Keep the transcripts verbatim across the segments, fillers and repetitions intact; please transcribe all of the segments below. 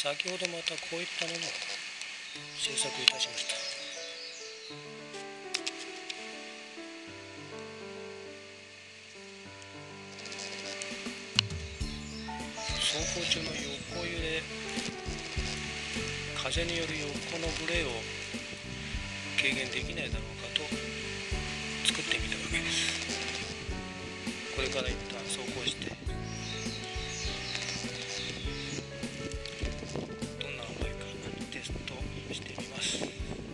先ほどまたこういったものを制作いたしました。走行中の横揺れ、風による横のブレを軽減できないだろうかと作ってみたわけです。これから一旦走行してどんな思いかテストしてみます。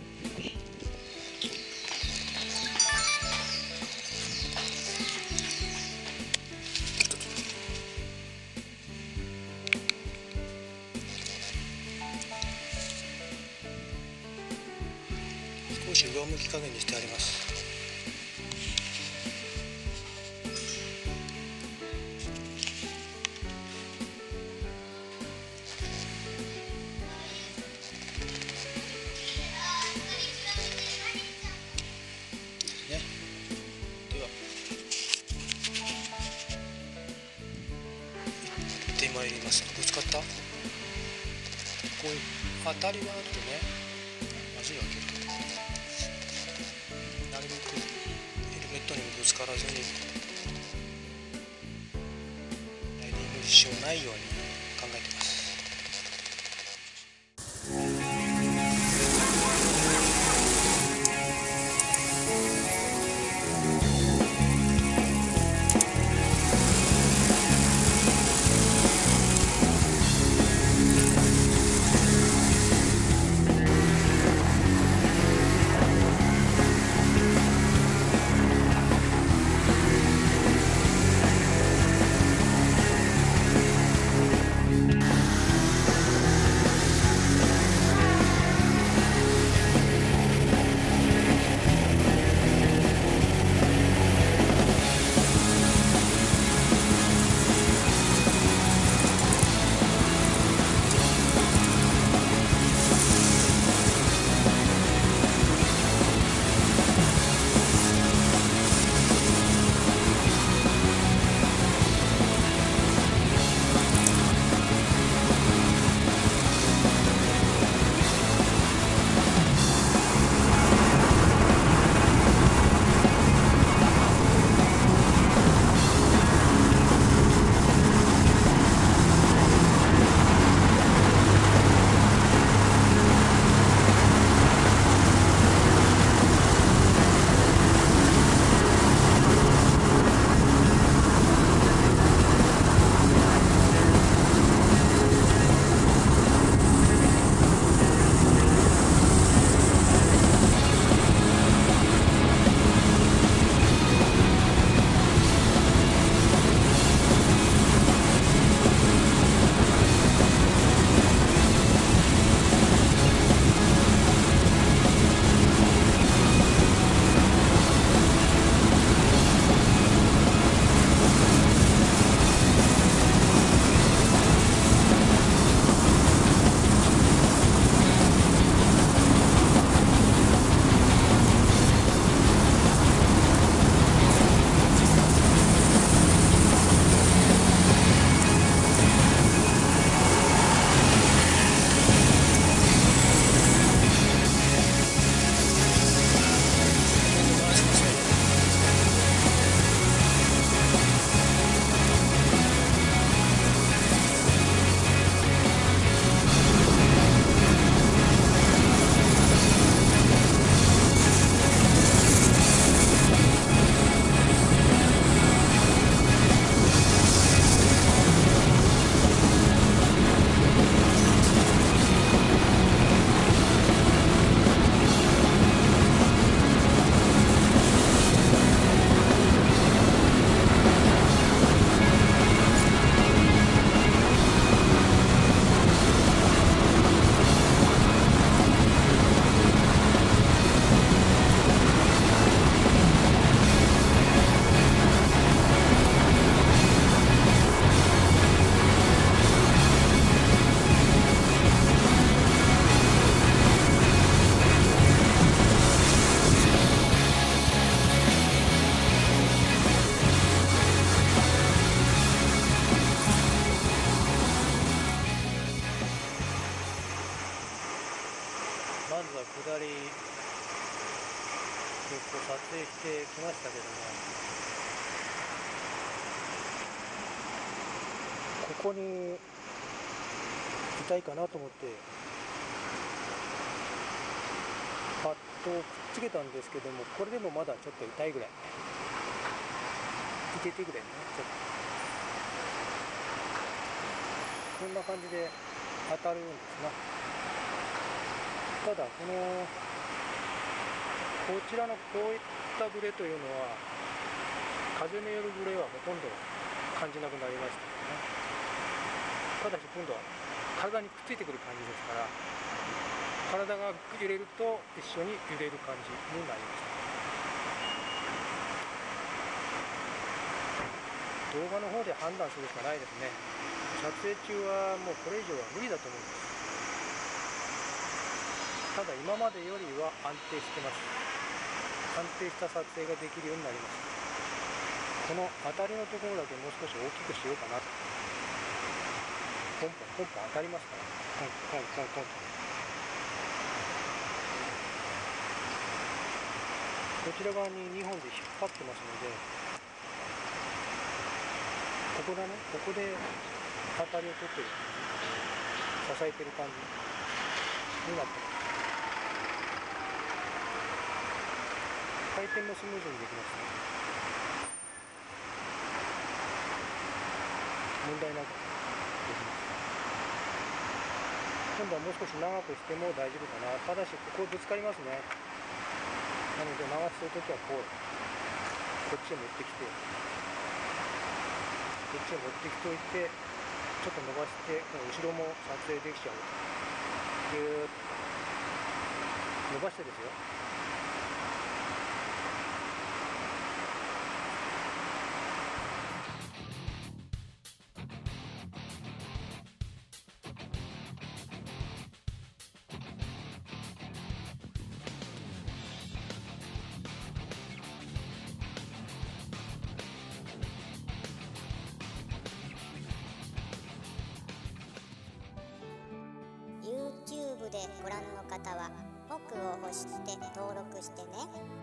少し上向き加減にしてあります。ね、では行ってまいります。ぶつかった？こういう当たりがあるとね、まずいわけよ。なるべくヘルメットにもぶつからずにライディング支障ないように考えてます。 してきましたけども、ここに痛いかなと思ってパッドをくっつけたんですけども、これでもまだちょっと痛いぐらい、いててぐらいね、ちょっとこんな感じで当たるんですな。ただこのこちらのこういったブレというのは風によるブレはほとんど感じなくなりましたね。ただし今度は体にくっついてくる感じですから、体が揺れると一緒に揺れる感じになりました。動画の方で判断するしかないですね。撮影中はもうこれ以上は無理だと思うんです。ただ今までよりは安定してます。安定した撮影ができるようになりました。この当たりのところだけもう少し大きくしようかなと。ポンポンポンポン当たりますから、ポンポンポンポンと。こちら側ににほんで引っ張ってますので、ここだね、ここで当たりを取ってる、支えてる感じになってます。回転もスムーズにできますね。問題なくできます。今度はもう少し長くしても大丈夫かな。ただしここぶつかりますね。なので長くするときはこうこっちへ持ってきてこっちへ持ってきておいて、ちょっと伸ばしてこの後ろも撮影できちゃうと。ぎゅーっと伸ばしてですよ。 YouTube でご覧の方は僕を押して登録してね。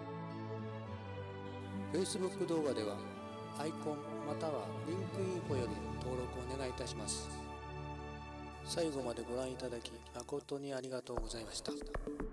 Facebook 動画ではアイコンまたはリンクインフォより登録お願いいたします。最後までご覧いただき誠にありがとうございました。